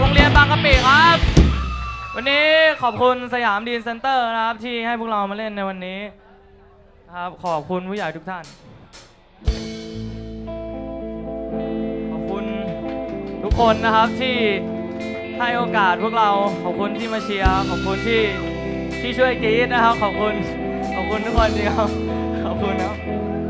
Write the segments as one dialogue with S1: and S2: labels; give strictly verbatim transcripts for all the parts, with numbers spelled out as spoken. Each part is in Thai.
S1: รงเรียนบางกะปิครับวันนี้ขอบคุณสยามดีนเซ็นเตอร์นะครับที่ให้พวกเรามาเล่นในวันนี้ครับขอบคุณผู้ใหญ่ทุกท่านขอบคุณทุกคนนะครับที่ให้โอกาสพวกเราขอบคุณที่มาเชียร์ขอบคุณที่ที่ช่วยกรี๊ดนะครับขอบคุณขอบคุณทุกคนจริงครับขอบคุณครับ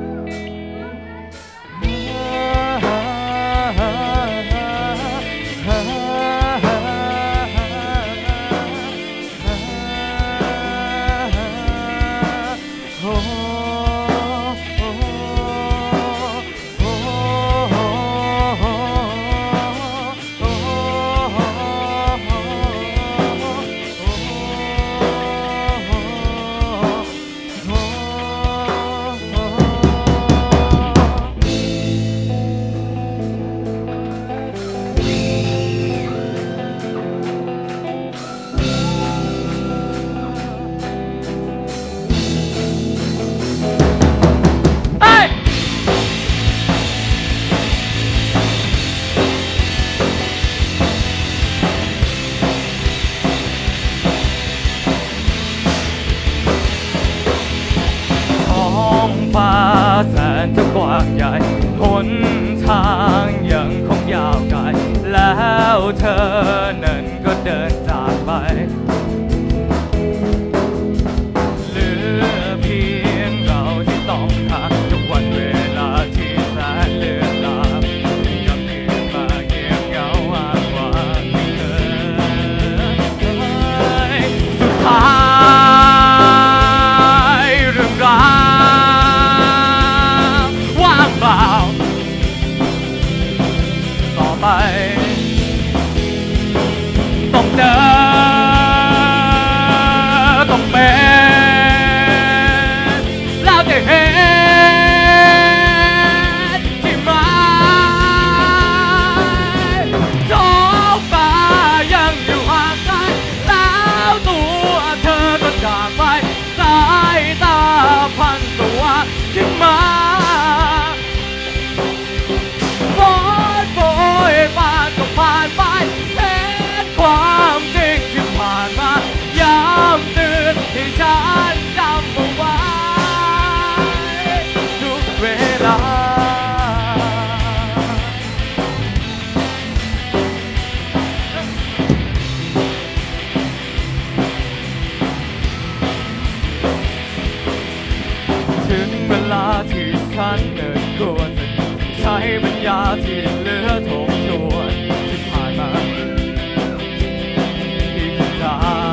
S1: แสนจะกว้างใหญ่หนทางยังคงยาวไกลแล้วเธอนั้นก็เดินจากไปเหลือเพียงเราที่ต้องห่างทุกวันเวลาที่แสนเลือนลางยังเพียงมาเงียบเหงาอ้างว้างที่เธอสุดท้ายเรื่องราวต่อไปต้องเจอต้องเป็นแล้วจะเห็นที่มาท้องฟ้ายังอยู่ห่างไกลแล้วตัวเธอก็จากไปสายตาพันตัวขึ้นมาผ่านก็ผ่านไปเห็นความจริงที่ผ่านมาย้ำเตือนให้ฉันจำเอาไว้ทุกเวลาถึงเวลาที่ฉันเดินควรใช้ปัญญาที่เหลือทบทวนที่ผ่านมาที่จะได้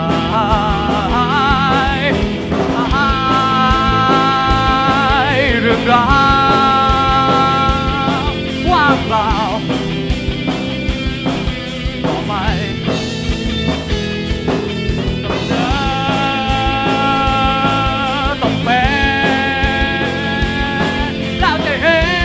S1: เรื่องราวว่างเปล่าต่อไปต้องเจอต้องเป็นแล้วจะเห็น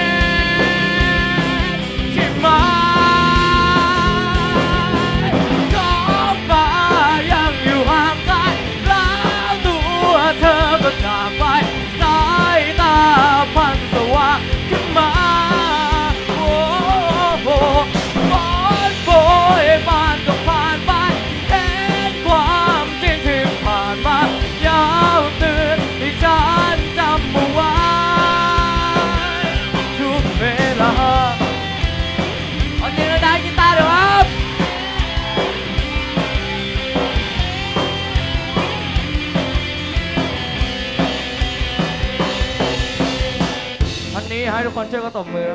S1: จากไปสายตาพันสว่างขึ้นมาโอ้โหฝนโปรยผ่านก็ผ่านไปเห็นความจริงที่ผ่านมายาวตื่นให้ฉันจำเอาไว้ทุกเวลาเอาจริงแล้วได้กีตาร์เดี๋ยวครับวันนี้ให้ทุกคนช่วยกันตบมือ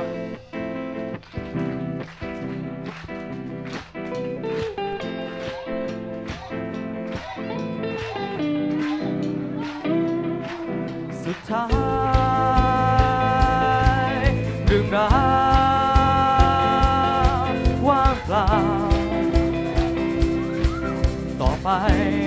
S1: สุดท้ายเรื่องราวว่างเปล่าต่อไป